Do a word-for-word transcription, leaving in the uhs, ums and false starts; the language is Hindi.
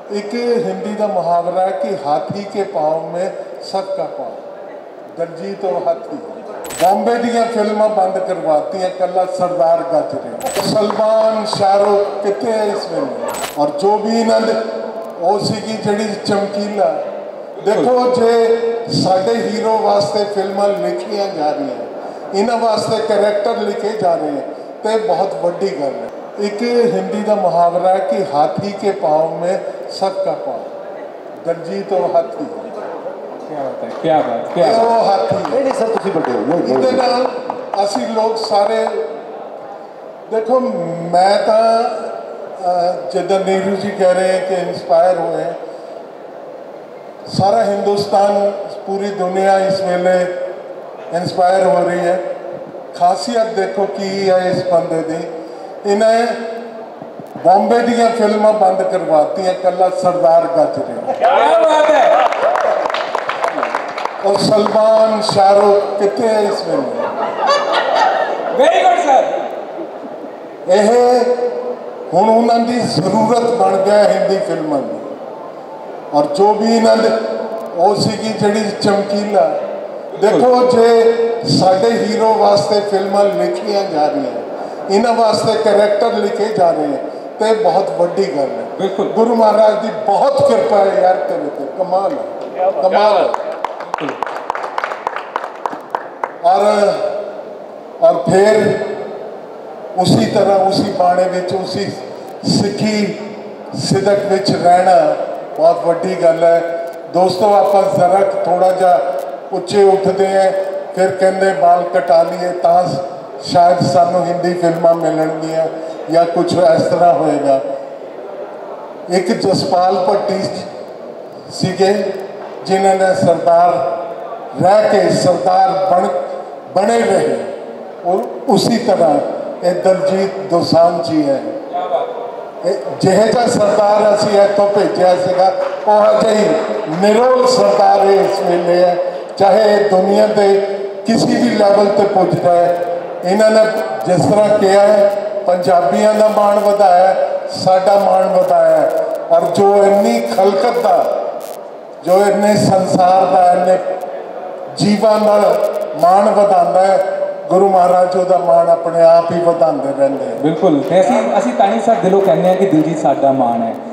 एक हिंदी का मुहावरा है कि हाथी के पाँव में सबका पाँव। दलजीत और हाथी बॉम्बे दियाँ फिल्मां बंद करवाती हैं, कला सरदार गज रहे। सलमान शाहरुख कितने है इस फिल्म और जो भी इन्होंने वो सी जी चमकीला। देखो जे साडे हीरो वास्ते फिल्मां लिखियां जा रही हैं, इन्होंने वास्ते कैरेक्टर लिखे जा रहे हैं, तो बहुत वड्डी गल है। एक हिंदी का मुहावरा है कि हाथी के पाँव में सबका पाँव। दलजीत और हाथी क्या बात है, क्या बात क्या वो हाथी नहीं नहीं सर तुसी बड़े हो ਇਹਦੇ ਨਾਲ ਅਸੀਂ ਲੋਕ ਸਾਰੇ देखो मैं तो जिदा नेहरू जी कह रहे हैं कि इंस्पायर हुए हैं, सारा हिंदुस्तान पूरी दुनिया इस वेले इंस्पायर हो रही है। खासियत देखो की है इस बंदे की, इन्हें बॉम्बे दियाँ फिल्मां बंद करवाती हैं, कला सरदार गज रहे। क्या बात है। और सलमान शाहरुख कितने है इस फिल्म। Very good sir. यह हुण उन्हां दी जरूरत बन गया हिंदी फिल्मां की, और जो भी इन्होंने वो सी जी चमकीला। देखो जे साडे हीरो वास्ते फिल्मां लिखियां जा रही हैं, इन्होंने वास्ते कैरेक्टर लिखे जा रहे हैं, तो बहुत वड्डी गल है। बिल्कुल गुरु महाराज की बहुत कृपा है यार, तेरे ते कमाल है, कमाल है। और और फिर उसी तरह उसी बाणे विच उसी सिखी सिदक विच रहना बहुत वड्डी गल है। दोस्तों आप जरा थोड़ा जा उच्चे उठते हैं, फिर कहते बाल कटा लिए तो शायद सानू हिंदी फिल्मां मिलणगियां या कुछ इस तरह होएगा। एक जसपाल भट्टी सीगे जिन्होंने सरदार रह के सरदार बन बने रहे, और उसी तरह ये दलजीत दोसांझ जी है। जिहे जा सरदार असी इतों भेजा सीगा वह जी निरोल सरदार इस वेले है, चाहे दुनिया के किसी भी लैवल पर पुज रहा है। इन्होंने जिस तरह किया है पंजाबियों का मान वधाया, साडा मान वधाया, और जो इन्नी खलकत का जो इन्ने संसार का इन्ने जीवन मान वधांदा है, गुरु महाराज का मान अपने आप ही वधांदे रहंदे। बिल्कुल, असी असी तां ही सर दिलों कहने हैं कि दिलजीत साडा मान है।